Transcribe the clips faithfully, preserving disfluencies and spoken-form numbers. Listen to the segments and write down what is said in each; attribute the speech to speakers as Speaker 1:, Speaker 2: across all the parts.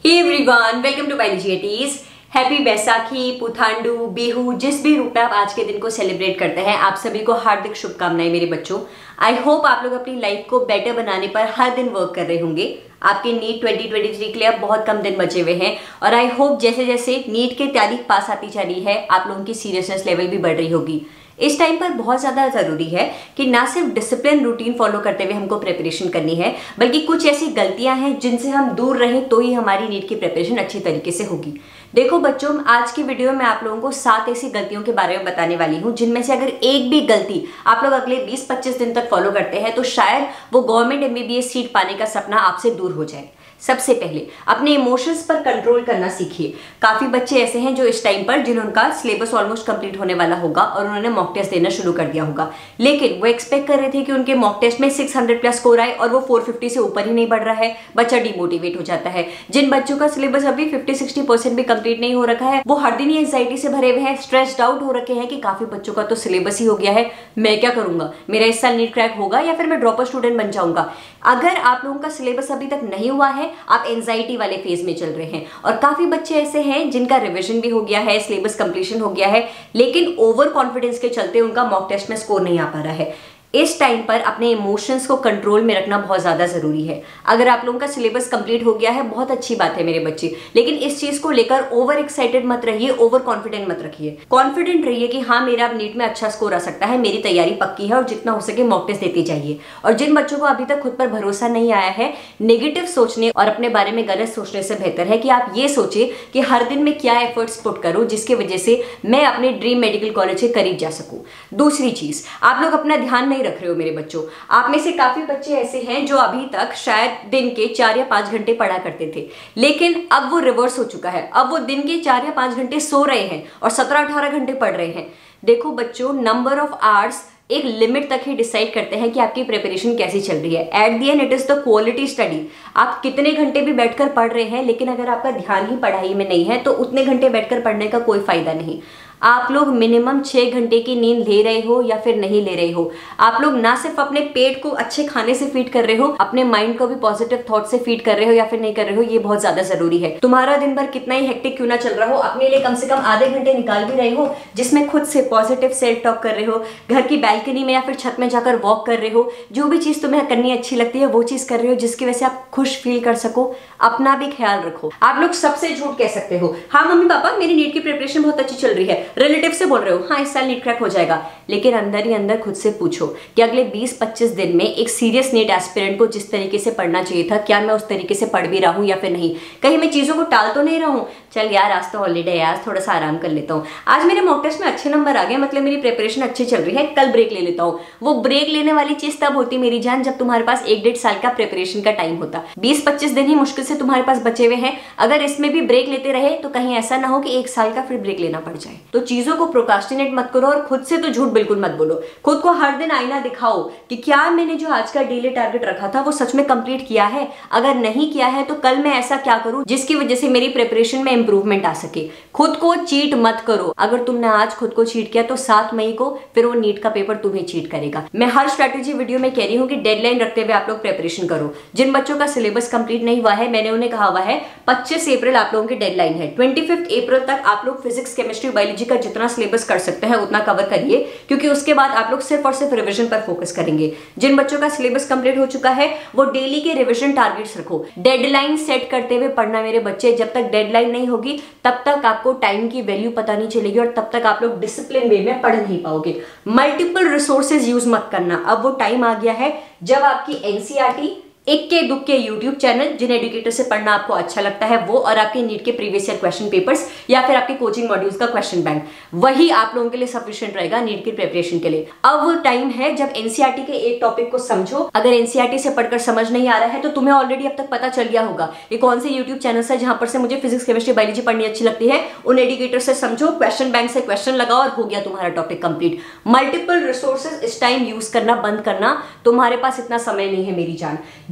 Speaker 1: Hey everyone, welcome to biology eighties. Happy Baisakhi, Puthandu, Bihu, जिस भी रूप में आप आज के दिन को सेलिब्रेट करते हैं, आप सभी को हार्दिक शुभकामनाएं मेरे बच्चों। आई होप आप लोग अपनी लाइफ को बेटर बनाने पर हर दिन वर्क कर रहे होंगे। आपके नीट ट्वेंटी ट्वेंटी थ्री के लिए अब बहुत कम दिन बचे हुए हैं और आई होप जैसे जैसे नीट की तारीख पास आती जा रही है, आप लोगों की सीरियसनेस लेवल भी बढ़ रही होगी। इस टाइम पर बहुत ज़्यादा ज़रूरी है कि ना सिर्फ डिसिप्लिन रूटीन फॉलो करते हुए हमको प्रिपरेशन करनी है, बल्कि कुछ ऐसी गलतियां हैं जिनसे हम दूर रहें तो ही हमारी नीट की प्रिपरेशन अच्छी तरीके से होगी। देखो बच्चों, आज की वीडियो में आप लोगों को सात ऐसी गलतियों के बारे में बताने वाली हूं जिनमें से अगर एक भी गलती आप लोग अगले बीस पच्चीस दिन तक फॉलो करते हैं तो शायद वो गवर्नमेंट एमबीबीएस सीट पाने का सपना आपसे दूर हो जाए। सबसे पहले अपने इमोशंस पर कंट्रोल करना सीखिए। काफी बच्चे ऐसे हैं जो इस टाइम पर जिनका सिलेबस ऑलमोस्ट कंप्लीट होने वाला होगा और उन्होंने मॉक टेस्ट देना शुरू कर दिया होगा, लेकिन वो एक्सपेक्ट कर रहे थे कि उनके मॉक टेस्ट में छह सौ प्लस स्कोर आए और वो चार सौ पचास से ऊपर ही नहीं बढ़ रहा है। बच्चा डिमोटिवेट हो जाता है। जिन बच्चों का सिलेबस अभी पचास साठ परसेंट भी कंप्लीट नहीं हो रखा है, वो हर दिन ही एंजाइटी से भरे हुए हैं, स्ट्रेस्ड आउट हो रखे हैं कि काफी बच्चों का तो सिलेबस ही हो गया है, मैं क्या करूंगा, मेरा इस साल नीट क्रैक होगा या फिर मैं ड्रॉपर स्टूडेंट बन जाऊंगा। अगर आप लोगों का सिलेबस अभी तक नहीं हुआ है, आप एंजाइटी वाले फेज में चल रहे हैं। और काफी बच्चे ऐसे हैं जिनका रिवीजन भी हो गया है, सिलेबस कंप्लीशन हो गया है, लेकिन ओवर कॉन्फिडेंस के चलते उनका मॉक टेस्ट में स्कोर नहीं आ पा रहा है। इस टाइम पर अपने इमोशंस को कंट्रोल में रखना बहुत ज्यादा जरूरी है। अगर आप लोगों का सिलेबस कंप्लीट हो गया है, बहुत अच्छी बात है मेरे बच्चे, लेकिन इस चीज को लेकर ओवर एक्साइटेड मत रहिए, ओवर कॉन्फिडेंट मत रखिए। कॉन्फिडेंट रहिए कि हाँ, मेरा अब नीट में अच्छा स्कोर आ सकता है, मेरी तैयारी पक्की है और जितना हो सके मॉक टेस्ट देती जाइए। और जिन बच्चों को अभी तक खुद पर भरोसा नहीं आया है, नेगेटिव सोचने और अपने बारे में गलत सोचने से बेहतर है कि आप ये सोचे कि हर दिन में क्या एफर्ट्स पुट करूं जिसकी वजह से मैं अपने ड्रीम मेडिकल कॉलेज के करीब जा सकूं। दूसरी चीज, आप लोग अपना ध्यान नहीं रख रहे हो मेरे बच्चों। आप में से काफी बच्चे ऐसे हैं जो अभी तक शायद दिन के चार या पांच घंटे पढ़ा करते थे, लेकिन अब वो रिवर्स हो चुका है। अब वो दिन के चार या पांच घंटे सो रहे हैं और सत्रह अठारह घंटे पढ़ रहे हैं। देखो बच्चों, नंबर ऑफ आवर्स एक लिमिट तक ही डिसाइड करते हैं कि आपकी प्रिपरेशन कैसी चल रही है। At the end it is the quality study. आप कितने घंटे भी बैठकर पढ़ रहे हैं, लेकिन अगर आपका ध्यान ही पढ़ाई में नहीं है तो उतने घंटे बैठकर पढ़ने का कोई फायदा नहीं। आप लोग मिनिमम छह घंटे की नींद ले रहे हो या फिर नहीं ले रहे हो, आप लोग ना सिर्फ अपने पेट को अच्छे खाने से फीड कर रहे हो, अपने माइंड को भी पॉजिटिव थॉट से फीड कर रहे हो या फिर नहीं कर रहे हो, ये बहुत ज्यादा जरूरी है। तुम्हारा दिन भर कितना ही हेक्टिक क्यों ना चल रहा हो, अपने लिए कम से कम आधे घंटे निकाल भी रहे हो जिसमें खुद से पॉजिटिव सेल्फ टॉक कर रहे हो, घर की बैल्कनी में या फिर छत में जाकर वॉक कर रहे हो, जो भी चीज तुम्हें करनी अच्छी लगती है वो चीज कर रहे हो जिसकी वजह से आप खुश फील कर सको। अपना भी ख्याल रखो। आप लोग सबसे झूठ कह सकते हो, हाँ मम्मी पापा मेरी नीट की प्रिपरेशन बहुत अच्छी चल रही है, रिलेटिव से बोल रहे हो हाँ इस साल नीट क्रैक हो जाएगा, लेकिन अंदर ही अंदर खुद से पूछो कि अगले बीस पच्चीस दिन में एक सीरियस नीट एस्पिरेंट को जिस तरीके से पढ़ना चाहिए था, क्या मैं उस तरीके से पढ़ भी रहा हूं या फिर नहीं, कहीं मैं चीजों को टाल तो नहीं रहा हूं। चल यार, आज तो हॉलीडे है, आज थोड़ा सा आराम कर लेता हूँ, आज मेरे मॉक टेस्ट में अच्छे नंबर आ गए, मतलब मेरी प्रिपरेशन अच्छी चल रही है, कल ब्रेक ले लेता हूँ। वो ब्रेक लेने वाली चीज तब होती मेरी जान जब तुम्हारे पास एक डेढ़ साल का प्रिपरेशन का टाइम होता। बीस पच्चीस दिन ही मुश्किल से तुम्हारे पास बचे हुए हैं, अगर इसमें भी ब्रेक लेते रहे तो कहीं ऐसा ना हो कि एक साल का फिर ब्रेक लेना पड़ जाए। तो चीजों को प्रोक्रास्टिनेट मत करो और खुद से तो झूठ बिल्कुल मत बोलो। खुद को हर दिन आईना दिखाओ कि क्या मैंने जो आज का डेली टारगेट रखा था वो सच में कंप्लीट किया है, अगर नहीं किया है तो कल मैं ऐसा क्या करूं जिसकी वजह से मेरी प्रिपरेशन में इंप्रूवमेंट आ सके। खुद को चीट मत करो। अगर तुमने आज खुद को चीट किया तो सात मई को फिर वो नीट का पेपर तुम्हें चीट करेगा। मैं हर स्ट्रेटेजी वीडियो में कह रही हूँ कि डेडलाइन रखते हुए आप लोग प्रिपरेशन करो। जिन बच्चों का सिलेबस कंप्लीट नहीं हुआ है, मैंने उन्हें कहा हुआ है पच्चीस अप्रैल आप लोगों की डेडलाइन है। पच्चीस अप्रैल तक आप लोग फिजिक्स, केमिस्ट्री, बायोलॉजी का जितना सिलेबस कर सकते हैं उतना कवर करिए, क्योंकि उसके बाद आप लोग सिर्फ और सिर्फ रिवीजन पर फोकस करेंगे। जिन बच्चों का सिलेबस कंप्लीट हो चुका है वो डेली के रिवीजन टारगेट्स रखो। डेडलाइन सेट करते हुए पढ़ना मेरे बच्चे। जब तक डेडलाइन नहीं होगी तब तक आपको टाइम की वैल्यू पता नहीं चलेगी और तब तक आप लोग डिसिप्लिन वे में पढ़ नहीं पाओगे। मल्टीपल रिसोर्सेज यूज मत करना। अब वो टाइम आ गया है जब आपकी एनसीईआरटी, इक्के दुक्के यूट्यूब चैनल, जिन एडुकेटर से पढ़ना आपको अच्छा लगता है वो, और आपके नीट के प्रीवियस ईयर क्वेश्चन पेपर्स या फिर आपके कोचिंग मॉड्यूल्स का क्वेश्चन बैंक, वही आप लोगों के लिए सफिशिएंट रहेगा नीट की प्रिपरेशन के लिए। अब वो टाइम है जब एनसीईआरटी के एक टॉपिक को समझो। अगर एनसीईआरटी से पढ़कर समझ नहीं आ रहा है तो तुम्हें ऑलरेडी अब तक पता चल गया होगा ये कौन से यूट्यूब चैनल है जहां पर से मुझे फिजिक्स, केमिस्ट्री, बायोलॉजी पढ़नी अच्छी लगती है। उन एडुकेटर से समझो, क्वेश्चन बैंक से क्वेश्चन लगाओ और हो गया तुम्हारा टॉपिक कंप्लीट। मल्टीपल रिसोर्सेज इस टाइम यूज करना बंद करना, तुम्हारे पास इतना समय नहीं है मेरी जान।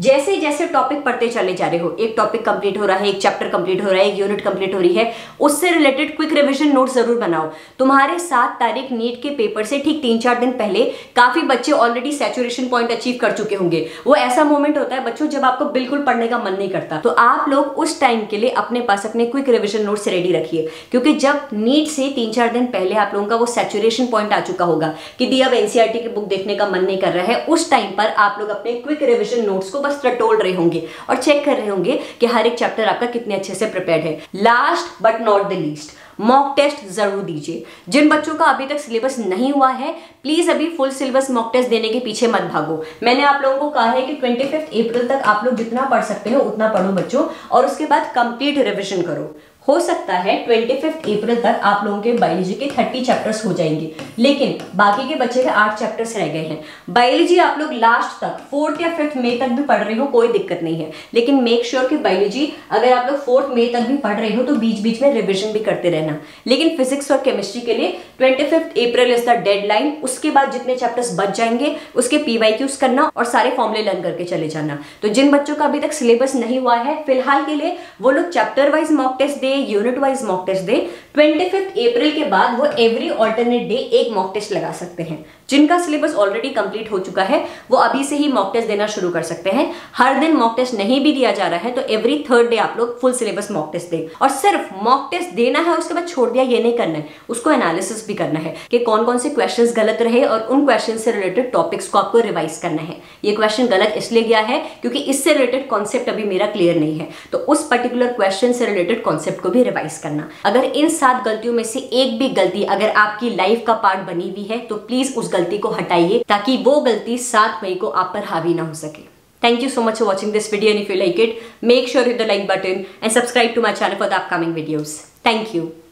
Speaker 1: जैसे जैसे टॉपिक पढ़ते चले जा रहे हो, एक टॉपिक कंप्लीट हो रहा है, एक चैप्टर कंप्लीट हो रहा है, एक यूनिट कंप्लीट हो रही है, उससे रिलेटेड क्विक रिवीजन नोट जरूर बनाओ। तुम्हारे सात तारीख नीट के पेपर से ठीक तीन चार दिन पहले काफी बच्चे ऑलरेडी सैचुरेशन पॉइंट अचीव कर चुके होंगे। वो ऐसा मोमेंट होता है बच्चों जब आपको बिल्कुल पढ़ने का मन नहीं करता, तो आप लोग उस टाइम के लिए अपने पास अपने क्विक रिवीजन नोट्स रेडी रखिए, क्योंकि जब नीट से तीन चार दिन पहले आप लोगों का वो सैचुरेशन पॉइंट आ चुका होगा कि दी अब एनसीईआरटी की बुक देखने का मन नहीं कर रहा है, उस टाइम पर आप लोग अपने क्विक रिवीजन नोट्स को बस टटोल रहे होंगे और चेक कर रहे होंगे कि हर एक चैप्टर आपका कितने अच्छे से प्रिपेयर्ड है। Last but not the least, mock test जरूर दीजिए। जिन बच्चों का अभी तक सिलेबस नहीं हुआ है, प्लीज अभी फुल सिलेबस मॉक टेस्ट देने के पीछे मत भागो। मैंने आप लोगों को कहा है कि पच्चीस अप्रैल तक आप लोग जितना पढ़ सकते हो उतना पढ़ो बच्चों, और उसके बाद कंप्लीट रिवीजन करो। हो सकता है पच्चीस अप्रैल तक आप लोगों के बायोलॉजी के तीस चैप्टर्स हो जाएंगे, लेकिन बाकी के बच्चे के आठ चैप्टर्स रह गए हैं। बायोलॉजी आप लोग लास्ट तक फोर्थ या फिफ्थ मई तक भी पढ़ रहे हो, कोई दिक्कत नहीं है, लेकिन मेक श्योर कि बायोलॉजी अगर आप लोग फोर्थ मई तक भी पढ़ रहे हो तो बीच बीच में रिविजन भी करते रहना। लेकिन फिजिक्स और केमिस्ट्री के लिए पच्चीस अप्रैल इज द डेडलाइन। उसके बाद जितने चैप्टर्स बच जाएंगे उसके पीवाईक्यूज करना और सारे फॉर्मूले लर्न करके चले जाना। तो जिन बच्चों का अभी तक सिलेबस नहीं हुआ है, फिलहाल के लिए वो लोग चैप्टर वाइज मॉक टेस्ट दे, यूनिट वाइज मॉक टेस्ट दे। पच्चीस अप्रैल के बाद वो एवरी ऑल्टरनेट डे एक मॉक टेस्ट लगा सकते हैं। जिनका सिलेबस ऑलरेडी कंप्लीट हो चुका है वो अभी से ही मॉक टेस्ट देना शुरू कर सकते हैं। हर दिन मॉक टेस्ट नहीं भी दिया जा रहा है तो एवरी थर्ड डे आप लोग फुल सिलेबस मॉक टेस्ट दें। और सिर्फ मॉक टेस्ट देना है, उसके बाद छोड़ दिया, ये नहीं करना है, उसको एनालिसिस भी करना है कि कौन कौन से क्वेश्चंस गलत रहे और उन क्वेश्चन से रिलेटेड टॉपिक्स को आपको रिवाइज करना है। ये क्वेश्चन गलत इसलिए गया है क्योंकि इससे रिलेटेड कॉन्सेप्ट अभी मेरा क्लियर नहीं है, तो उस पर्टिकुलर क्वेश्चन से रिलेटेड कॉन्सेप्ट को भी रिवाइज करना। अगर इन सात गलतियों में से एक भी गलती अगर आपकी लाइफ का पार्ट बनी हुई है तो प्लीज उस गलती को हटाइए, ताकि वो गलती सात मई को आप पर हावी ना हो सके। Thank you so much for watching this video, and if you like it, make sure you hit the like button and subscribe to my channel for the upcoming videos. Thank you.